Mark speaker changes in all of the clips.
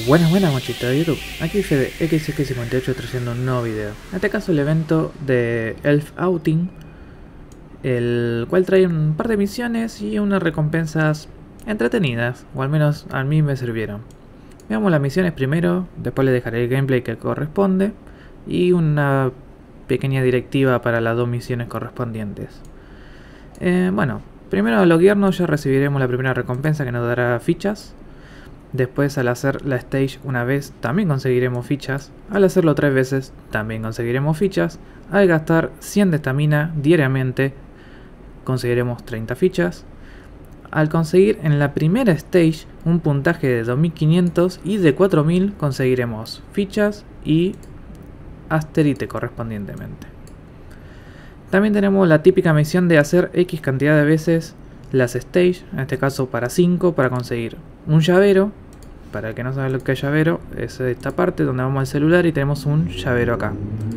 Speaker 1: Buenas mochitas de YouTube, aquí Fede XX58 trayendo un nuevo video. En este caso el evento de Elf Outing, el cual trae un par de misiones y unas recompensas entretenidas, o al menos a mí me sirvieron. Veamos las misiones primero, después les dejaré el gameplay que corresponde y una pequeña directiva para las dos misiones correspondientes. Bueno, primero al loguearnos ya recibiremos la primera recompensa que nos dará fichas. Después, al hacer la stage una vez también conseguiremos fichas. Al hacerlo 3 veces también conseguiremos fichas. Al gastar 100 de estamina diariamente conseguiremos 30 fichas. Al conseguir en la primera stage un puntaje de 2500 y de 4000 conseguiremos fichas y asterite correspondientemente. También tenemos la típica misión de hacer X cantidad de veces las stage, en este caso para 5, para conseguir un llavero. Para el que no sabe lo que es llavero, es esta parte donde vamos al celular y tenemos un llavero acá.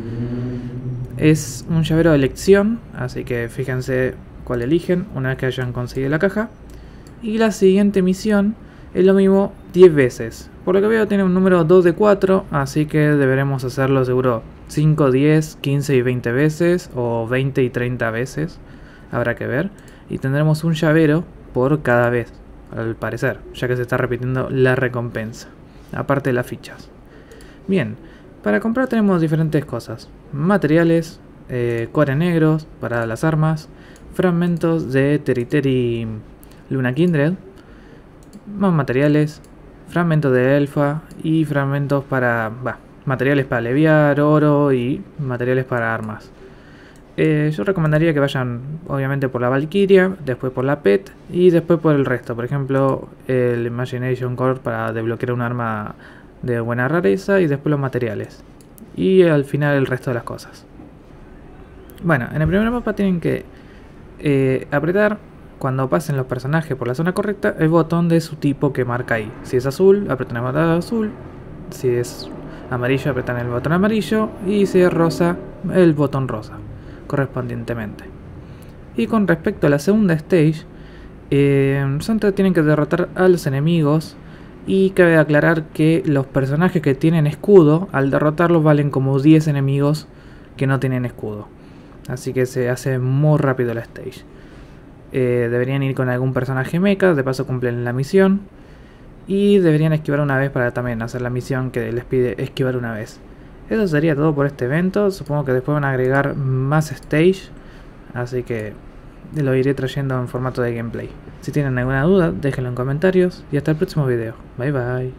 Speaker 1: Es un llavero de elección, así que fíjense cuál eligen una vez que hayan conseguido la caja. Y la siguiente misión es lo mismo 10 veces. Por lo que veo tiene un número 2 de 4, así que deberemos hacerlo seguro 5, 10, 15 y 20 veces, o 20 y 30 veces, habrá que ver. Y tendremos un llavero por cada vez, al parecer, ya que se está repitiendo la recompensa, aparte de las fichas. Bien, para comprar tenemos diferentes cosas: materiales, core negros para las armas, fragmentos de Teriteri Luna Kindred, más materiales, fragmentos de elfa y fragmentos para... materiales para leviar, oro y materiales para armas. Yo recomendaría que vayan obviamente por la Valkyria, después por la Pet y después por el resto. Por ejemplo, el Imagination Core para desbloquear un arma de buena rareza y después los materiales. Y al final el resto de las cosas. Bueno, en el primer mapa tienen que apretar, cuando pasen los personajes por la zona correcta, el botón de su tipo que marca ahí. Si es azul, apretan el botón azul. Si es amarillo, apretan el botón amarillo. Y si es rosa, el botón rosa correspondientemente. Y con respecto a la segunda stage, tienen que derrotar a los enemigos. Y cabe aclarar que los personajes que tienen escudo, al derrotarlos valen como 10 enemigos que no tienen escudo. Así que se hace muy rápido la stage. Deberían ir con algún personaje mecha, de paso cumplen la misión. Y deberían esquivar una vez para también hacer la misión que les pide esquivar una vez. Eso sería todo por este evento. Supongo que después van a agregar más stage, así que lo iré trayendo en formato de gameplay. Si tienen alguna duda, déjenlo en comentarios y hasta el próximo video. Bye bye.